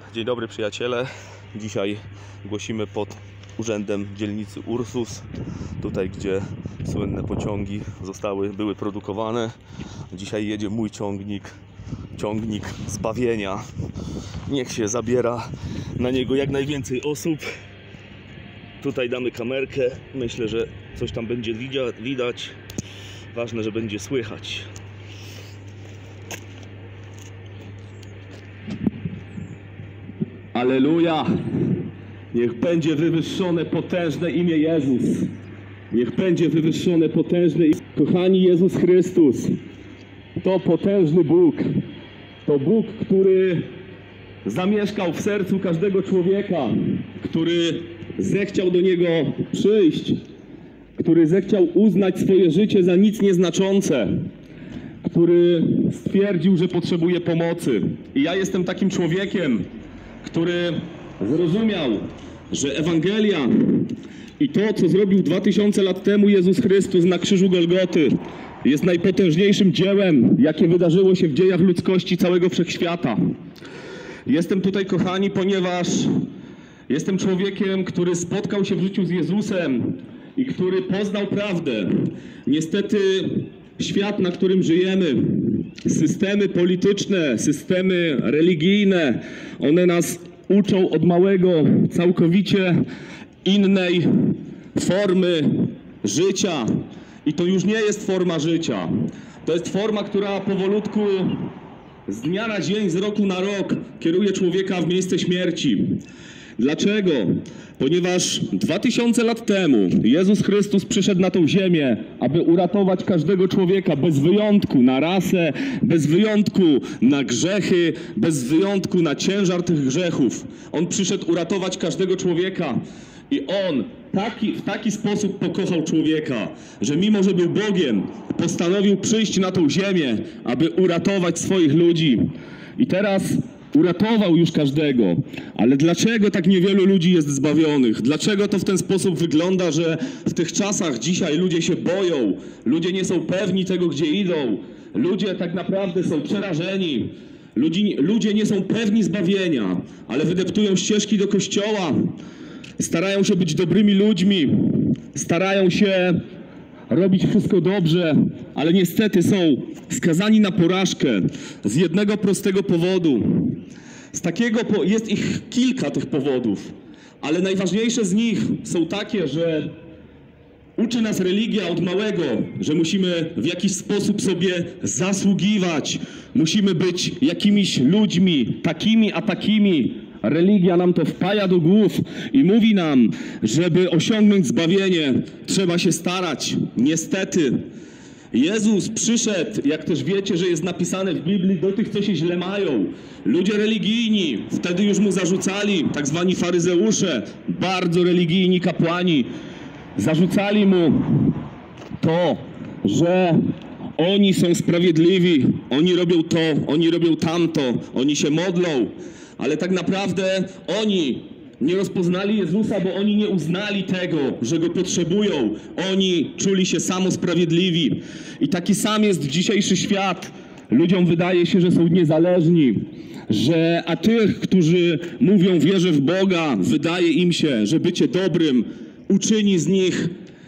Dzień dobry przyjaciele. Dzisiaj głosimy pod urzędem dzielnicy Ursus, tutaj gdzie słynne pociągi były produkowane. Dzisiaj jedzie mój ciągnik zbawienia. Niech się zabiera na niego jak najwięcej osób. Tutaj damy kamerkę, myślę, że coś tam będzie widać. Ważne, że będzie słychać. Alleluja! Niech będzie wywyższone potężne imię Jezus. Niech będzie wywyższone potężne imię. Kochani, Jezus Chrystus to potężny Bóg. To Bóg, który zamieszkał w sercu każdego człowieka, który zechciał do Niego przyjść, który zechciał uznać swoje życie za nic nieznaczące, który stwierdził, że potrzebuje pomocy. I ja jestem takim człowiekiem, który zrozumiał, że Ewangelia i to, co zrobił 2000 lat temu Jezus Chrystus na krzyżu Golgoty, jest najpotężniejszym dziełem, jakie wydarzyło się w dziejach ludzkości całego wszechświata. Jestem tutaj, kochani, ponieważ jestem człowiekiem, który spotkał się w życiu z Jezusem i który poznał prawdę. Niestety świat, na którym żyjemy, systemy polityczne, systemy religijne, one nas uczą od małego całkowicie innej formy życia. I to już nie jest forma życia. To jest forma, która powolutku z dnia na dzień, z roku na rok kieruje człowieka w miejsce śmierci. Dlaczego? Ponieważ 2000 lat temu Jezus Chrystus przyszedł na tą ziemię, aby uratować każdego człowieka bez wyjątku na rasę, bez wyjątku na grzechy, bez wyjątku na ciężar tych grzechów. On przyszedł uratować każdego człowieka i On w taki sposób pokochał człowieka, że mimo, że był Bogiem, postanowił przyjść na tą ziemię, aby uratować swoich ludzi. I teraz uratował już każdego, ale dlaczego tak niewielu ludzi jest zbawionych? Dlaczego to w ten sposób wygląda, że w tych czasach dzisiaj ludzie się boją, ludzie nie są pewni tego, gdzie idą, ludzie tak naprawdę są przerażeni, ludzie nie są pewni zbawienia, ale wydeptują ścieżki do kościoła, starają się być dobrymi ludźmi, starają się robić wszystko dobrze, ale niestety są skazani na porażkę z jednego prostego powodu. Jest ich kilka tych powodów, ale najważniejsze z nich są takie, że uczy nas religia od małego, że musimy w jakiś sposób sobie zasługiwać, musimy być jakimiś ludźmi, takimi a takimi. Religia nam to wpaja do głów i mówi nam, żeby osiągnąć zbawienie, trzeba się starać. Niestety, Jezus przyszedł, jak też wiecie, że jest napisane w Biblii, do tych, co się źle mają. Ludzie religijni, wtedy już mu zarzucali, tak zwani faryzeusze, bardzo religijni kapłani, zarzucali mu to, że oni są sprawiedliwi, oni robią to, oni robią tamto, oni się modlą. Ale tak naprawdę oni nie rozpoznali Jezusa, bo oni nie uznali tego, że Go potrzebują. Oni czuli się samosprawiedliwi. I taki sam jest dzisiejszy świat. Ludziom wydaje się, że są niezależni, a tych, którzy mówią wierzę w Boga, wydaje im się, że bycie dobrym uczyni z nich,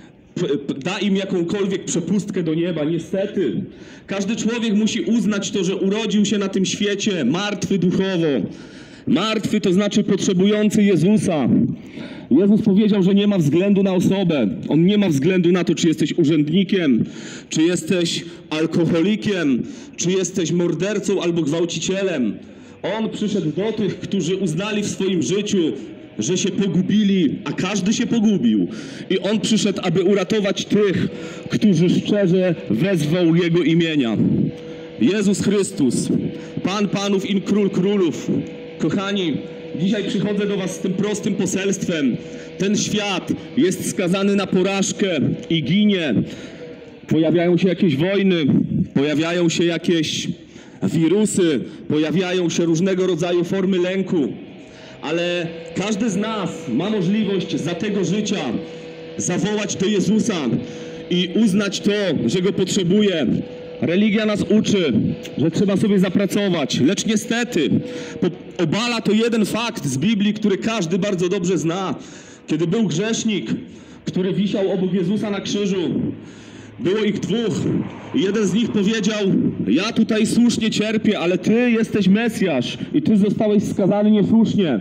da im jakąkolwiek przepustkę do nieba. Niestety, każdy człowiek musi uznać to, że urodził się na tym świecie martwy duchowo. Martwy to znaczy potrzebujący Jezusa. Jezus powiedział, że nie ma względu na osobę. On nie ma względu na to, czy jesteś urzędnikiem, czy jesteś alkoholikiem, czy jesteś mordercą albo gwałcicielem. On przyszedł do tych, którzy uznali w swoim życiu, że się pogubili, a każdy się pogubił. I On przyszedł, aby uratować tych, którzy szczerze wezwą Jego imienia. Jezus Chrystus, Pan Panów i Król Królów. Kochani, dzisiaj przychodzę do was z tym prostym poselstwem. Ten świat jest skazany na porażkę i ginie. Pojawiają się jakieś wojny, pojawiają się jakieś wirusy, pojawiają się różnego rodzaju formy lęku. Ale każdy z nas ma możliwość za tego życia zawołać do Jezusa i uznać to, że Go potrzebuje. Religia nas uczy, że trzeba sobie zapracować, lecz niestety obala to jeden fakt z Biblii, który każdy bardzo dobrze zna. Kiedy był grzesznik, który wisiał obok Jezusa na krzyżu, było ich dwóch i jeden z nich powiedział: ja tutaj słusznie cierpię, ale ty jesteś Mesjasz i ty zostałeś skazany niesłusznie.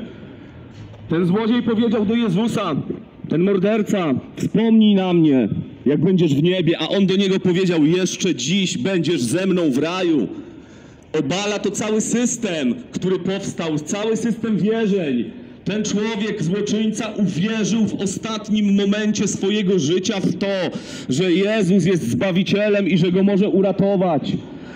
Ten złodziej powiedział do Jezusa, ten morderca: wspomnij na mnie, jak będziesz w niebie, a on do niego powiedział: jeszcze dziś będziesz ze mną w raju. Obala to cały system, który powstał, cały system wierzeń. Ten człowiek, złoczyńca, uwierzył w ostatnim momencie swojego życia w to, że Jezus jest Zbawicielem i że go może uratować.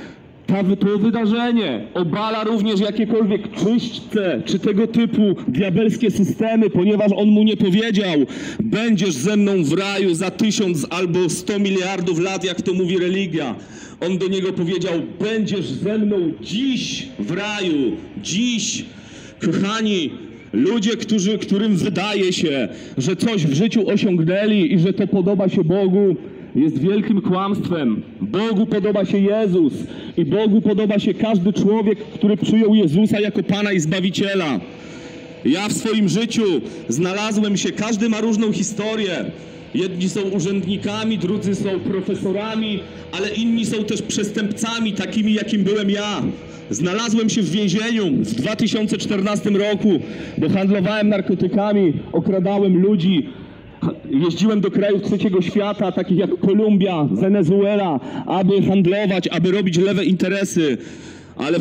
To wydarzenie obala również jakiekolwiek czyśćce czy tego typu diabelskie systemy, ponieważ on mu nie powiedział: będziesz ze mną w raju za 1000 albo 100 miliardów lat, jak to mówi religia. On do niego powiedział: będziesz ze mną dziś w raju, dziś. Kochani, ludzie, którym wydaje się, że coś w życiu osiągnęli i że to podoba się Bogu, jest wielkim kłamstwem. Bogu podoba się Jezus i Bogu podoba się każdy człowiek, który przyjął Jezusa jako Pana i Zbawiciela. Ja w swoim życiu znalazłem się, każdy ma różną historię. Jedni są urzędnikami, drudzy są profesorami, ale inni są też przestępcami, takimi jakim byłem ja. Znalazłem się w więzieniu w 2014 roku, bo handlowałem narkotykami, okradałem ludzi. Jeździłem do krajów trzeciego świata, takich jak Kolumbia, Wenezuela, aby handlować, aby robić lewe interesy. Ale w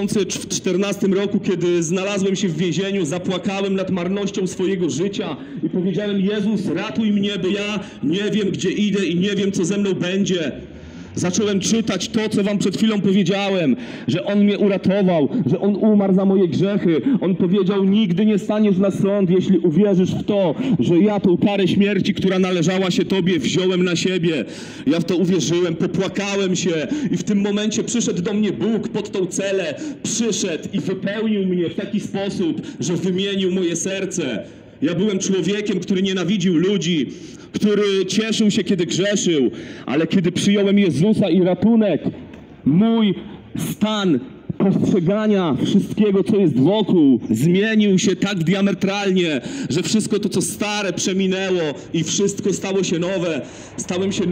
2014 roku, kiedy znalazłem się w więzieniu, zapłakałem nad marnością swojego życia i powiedziałem: Jezus, ratuj mnie, bo ja nie wiem, gdzie idę i nie wiem, co ze mną będzie. Zacząłem czytać to, co wam przed chwilą powiedziałem, że On mnie uratował, że On umarł za moje grzechy. On powiedział: nigdy nie staniesz na sąd, jeśli uwierzysz w to, że ja tą karę śmierci, która należała się Tobie, wziąłem na siebie. Ja w to uwierzyłem, popłakałem się i w tym momencie przyszedł do mnie Bóg pod tą celę. Przyszedł i wypełnił mnie w taki sposób, że wymienił moje serce. Ja byłem człowiekiem, który nienawidził ludzi, który cieszył się, kiedy grzeszył, ale kiedy przyjąłem Jezusa i ratunek, mój stan postrzegania wszystkiego, co jest wokół, zmienił się tak diametralnie, że wszystko to, co stare, przeminęło i wszystko stało się nowe. Stałem się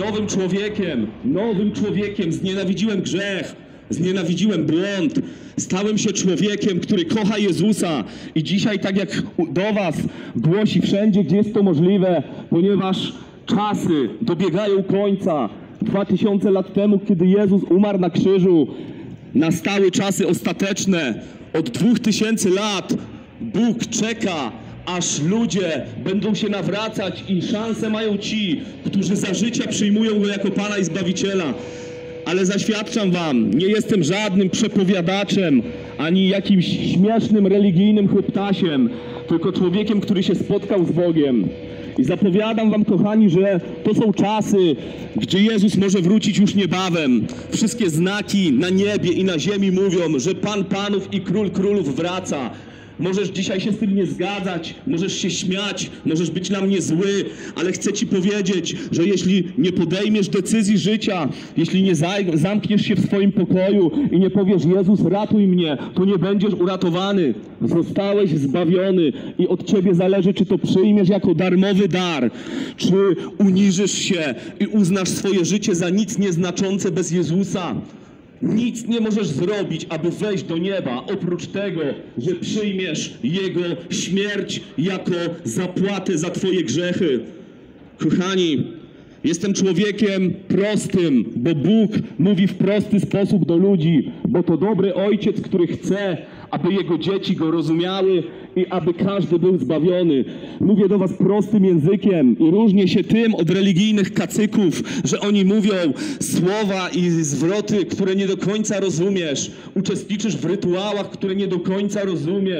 nowym człowiekiem, znienawidziłem grzech, znienawidziłem błąd. Stałem się człowiekiem, który kocha Jezusa i dzisiaj, tak jak do was, głosi wszędzie, gdzie jest to możliwe, ponieważ czasy dobiegają końca. 2000 lat temu, kiedy Jezus umarł na krzyżu, nastały czasy ostateczne. Od 2000 lat Bóg czeka, aż ludzie będą się nawracać i szansę mają ci, którzy za życia przyjmują Go jako Pana i Zbawiciela. Ale zaświadczam wam, nie jestem żadnym przepowiadaczem, ani jakimś śmiesznym, religijnym chłoptasiem, tylko człowiekiem, który się spotkał z Bogiem. I zapowiadam wam, kochani, że to są czasy, gdzie Jezus może wrócić już niebawem. Wszystkie znaki na niebie i na ziemi mówią, że Pan Panów i Król Królów wraca. Możesz dzisiaj się z tym nie zgadzać, możesz się śmiać, możesz być na mnie zły, ale chcę ci powiedzieć, że jeśli nie podejmiesz decyzji życia, jeśli nie zamkniesz się w swoim pokoju i nie powiesz: Jezus, ratuj mnie, to nie będziesz uratowany. Zostałeś zbawiony i od ciebie zależy, czy to przyjmiesz jako darmowy dar, czy uniżysz się i uznasz swoje życie za nic nieznaczące bez Jezusa. Nic nie możesz zrobić, aby wejść do nieba, oprócz tego, że przyjmiesz Jego śmierć jako zapłatę za twoje grzechy. Kochani, jestem człowiekiem prostym, bo Bóg mówi w prosty sposób do ludzi, bo to dobry Ojciec, który chce, aby Jego dzieci Go rozumiały i aby każdy był zbawiony. Mówię do was prostym językiem i różnię się tym od religijnych kacyków, że oni mówią słowa i zwroty, które nie do końca rozumiesz. Uczestniczysz w rytuałach, które nie do końca rozumiesz.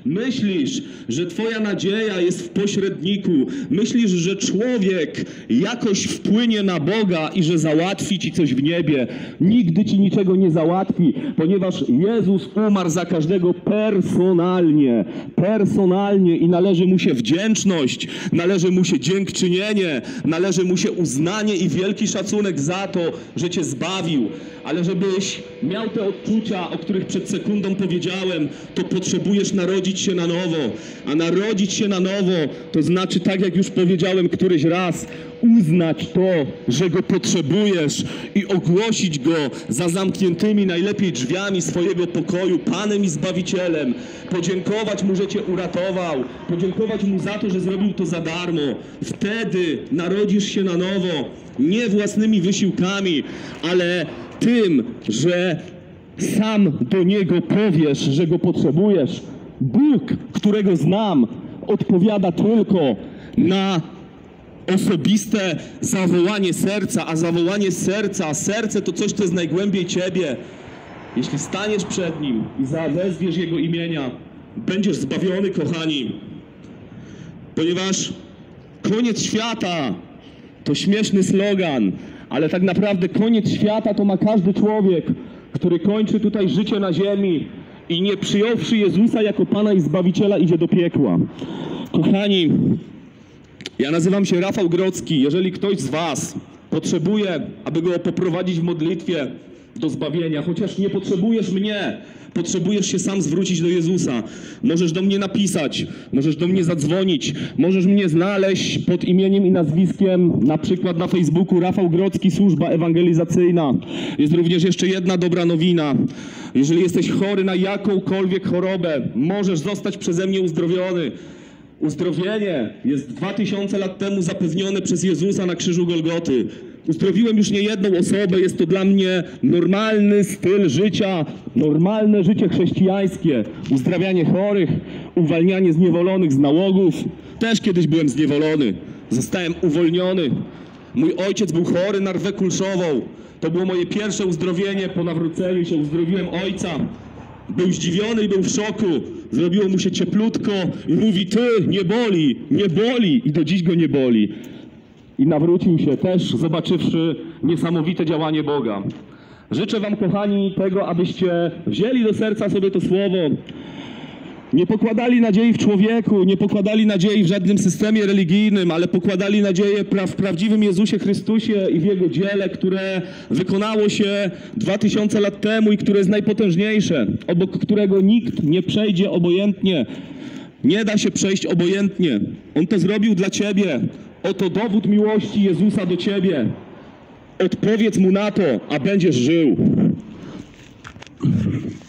Myślisz, że twoja nadzieja jest w pośredniku. Myślisz, że człowiek jakoś wpłynie na Boga i że załatwi ci coś w niebie. Nigdy ci niczego nie załatwi, ponieważ Jezus umarł za każdego personalnie. Personalnie i należy mu się wdzięczność, należy mu się dziękczynienie, należy mu się uznanie i wielki szacunek za to, że cię zbawił. Ale żebyś miał te odczucia, o których przed sekundą powiedziałem, to potrzebujesz narodzić się na nowo. A narodzić się na nowo to znaczy, tak jak już powiedziałem któryś raz, uznać to, że Go potrzebujesz i ogłosić Go za zamkniętymi najlepiej drzwiami swojego pokoju, Panem i Zbawicielem. Podziękować Mu, że Cię uratował. Podziękować Mu za to, że zrobił to za darmo. Wtedy narodzisz się na nowo, nie własnymi wysiłkami, ale tym, że sam do Niego powiesz, że Go potrzebujesz. Bóg, którego znam, odpowiada tylko na osobiste zawołanie serca, a zawołanie serca, serce to coś, co jest najgłębiej Ciebie. Jeśli staniesz przed Nim i zawezwiesz Jego imienia, będziesz zbawiony, kochani. Ponieważ koniec świata to śmieszny slogan, ale tak naprawdę koniec świata to ma każdy człowiek, który kończy tutaj życie na ziemi i nie przyjąwszy Jezusa jako Pana i Zbawiciela idzie do piekła. Kochani, ja nazywam się Rafał Grodzki. Jeżeli ktoś z Was potrzebuje, aby go poprowadzić w modlitwie do zbawienia, chociaż nie potrzebujesz mnie, potrzebujesz się sam zwrócić do Jezusa, możesz do mnie napisać, możesz do mnie zadzwonić, możesz mnie znaleźć pod imieniem i nazwiskiem, na przykład na Facebooku Rafał Grodzki, Służba Ewangelizacyjna. Jest również jeszcze jedna dobra nowina. Jeżeli jesteś chory na jakąkolwiek chorobę, możesz zostać przeze mnie uzdrowiony. Uzdrowienie jest 2000 lat temu zapewnione przez Jezusa na krzyżu Golgoty. Uzdrowiłem już niejedną osobę, jest to dla mnie normalny styl życia, normalne życie chrześcijańskie. Uzdrawianie chorych, uwalnianie zniewolonych z nałogów. Też kiedyś byłem zniewolony, zostałem uwolniony. Mój ojciec był chory na rwę kulszową. To było moje pierwsze uzdrowienie, po nawróceniu się uzdrowiłem ojca. Był zdziwiony i był w szoku. Zrobiło mu się cieplutko i mówi: ty, nie boli. I do dziś go nie boli. I nawrócił się też, zobaczywszy niesamowite działanie Boga. Życzę Wam, kochani, tego, abyście wzięli do serca sobie to słowo. Nie pokładali nadziei w człowieku, nie pokładali nadziei w żadnym systemie religijnym, ale pokładali nadzieję w prawdziwym Jezusie Chrystusie i w Jego dziele, które wykonało się 2000 lat temu i które jest najpotężniejsze, obok którego nikt nie przejdzie obojętnie. Nie da się przejść obojętnie. On to zrobił dla Ciebie. Oto dowód miłości Jezusa do Ciebie. Odpowiedz Mu na to, a będziesz żył.